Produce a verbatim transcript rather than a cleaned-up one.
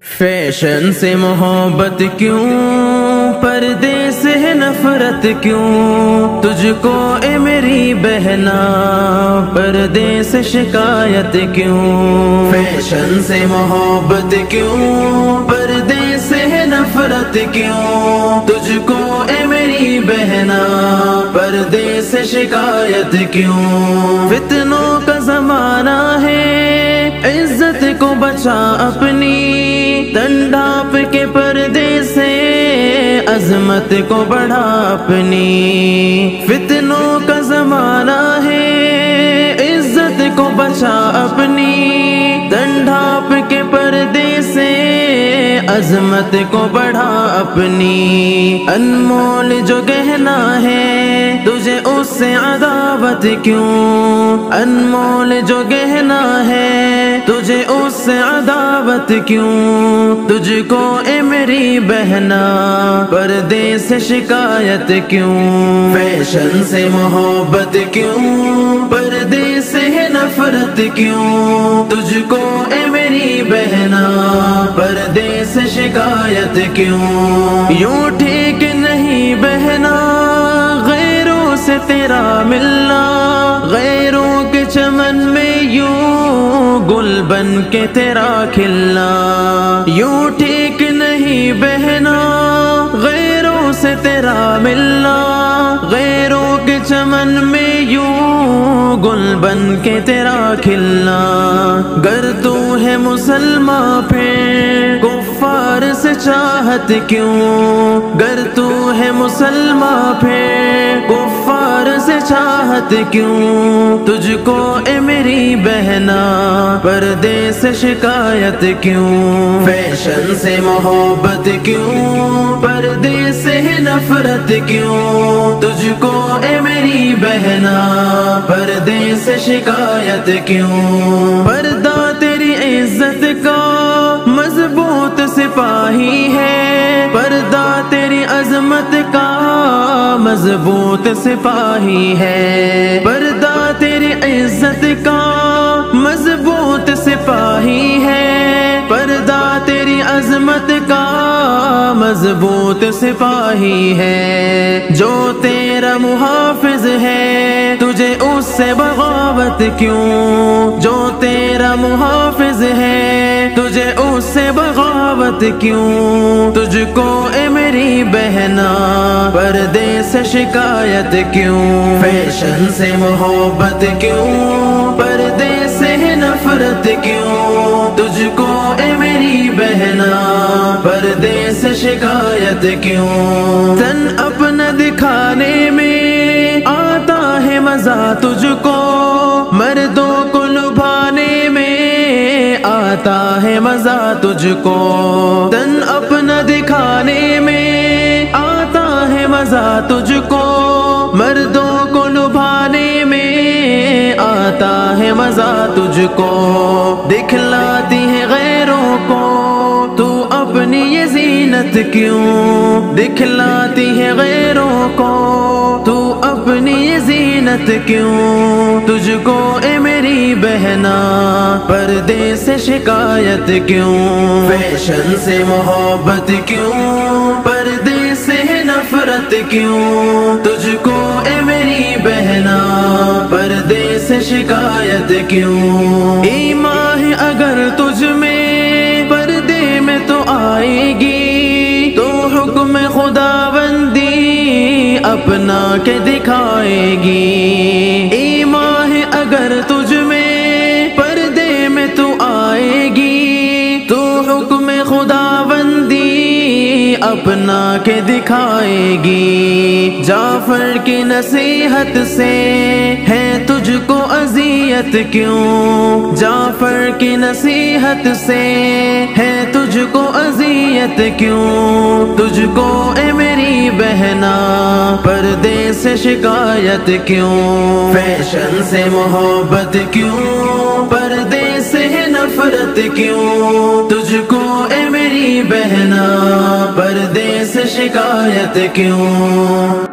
Fashion سے محبت کیوں، پردے سے ہے نفرت کیوں، تجھ کو اے میری بہنا پردے سے شکایت کیوں۔ فیشن سے محبت کیوں، پردے سے ہے نفرت کیوں، تجھ کو اے میری بہنا پردے سے شکایت کیوں۔ فتنوں کا زمانہ ہے، عزت کو بچا اپنی، تن ڈھانپ کے پردے سے عظمت کو بڑھا اپنی۔ فتنوں کا زمانہ ہے، عزت کو بچا اپنی، تن ڈھانپ کے پردے سے عظمت کو بڑھا اپنی۔ انمول جو گہنا ہے تجھے اس سے عداوت کیوں، انمول جو گہنا ہے تجھے اس سے عداوت کیوں، تجھ کو اے میری بہنا پردے سے شکایت کیوں۔ فیشن سے محبت کیوں، پردے سے ہے نفرت کیوں، تجھ کو اے میری بہنا پردے سے شکایت کیوں۔ یوں ٹھیک نہیں بہنا غیروں سے تیرا ملنا، غیروں کے چمن میں یوں گل بن کے تیرا کھلنا۔ یوں ٹھیک نہیں بہنا غیروں سے تیرا ملنا، غیروں کے چمن میں یوں گل بن کے تیرا کھلنا۔ گر تو ہے مسلمان پھر کفار سے چاہت کیوں، گر تو ہے مسلمان پھر کفار سے چاہت کیوں، تجھ کو اے میری بہنا پردے سے شکایت کیوں۔ فیشن سے محبت کیوں، پردے سے ہے نفرت کیوں، تجھ کو اے میری بہنا پردے سے شکایت کیوں۔ پردہ تیری عزت کا مضبوط سپاہی ہے، پردہ تیری عظمت کا مضبوط سپاہی ہے، پردہ تیری عزت کا مضبوط سپاہی ہے، پردہ تیری عظمت کا مضبوط سپاہی ہے۔ جو تیرا محافظ ہے تجھے اس سے بغاوت کیوں، جو تیرا محافظ ہے تجھے اس سے بغاوت کیوں، تجھ کو اے میری بہنا پردے سے شکایت کیوں۔ فیشن سے محبت کیوں، پردے سے ہے نفرت کیوں، تجھ کو اے میری بہنا پردے سے شکایت کیوں۔ تن اپنا دکھانے میں آتا ہے مزہ تجھ کو، مردوں کو لبھانے میں آتا ہے مزہ تجھ کو، تن اپنا دکھانے میں آتا ہے مزہ تجھ کو، مردوں کو لبھانے میں آتا ہے مزہ تجھ کو۔ دکھلاتی ہے غیروں کو تو اپنی یہ زینت کیوں، دکھلاتی ہے غیروں کو تو اپنی یہ زینت کیوں، تجھ کو اے میری بہنا پردے سے شکایت کیوں۔ فیشن سے محبت کیوں، پردے سے ہے نفرت کیوں، تجھ کو اے میری بہنا پردے سے شکایت کیوں۔ ایمان ہے اگر تجھ میں پردے میں تو آئے گی، تو حکم خداوندی اپنا کے دکھائے گی۔ ایمان ہے اگر تجھ میں پردے میں تو آئے گی، تو حکم خداوندی اپنا کے دکھائے گی۔ جعفر کی نصیحت سے ہے تجھ کو اذیت کیوں، جعفر کی نصیحت سے ہے تجھ کو اذیت کیوں، تجھ کو اے میری بہنا پردے سے شکایت کیوں۔ فیشن سے محبت کیوں، پردے سے ہے نفرت کیوں، تجھ کو اے میری بہنا پردے سے شکایت کیوں۔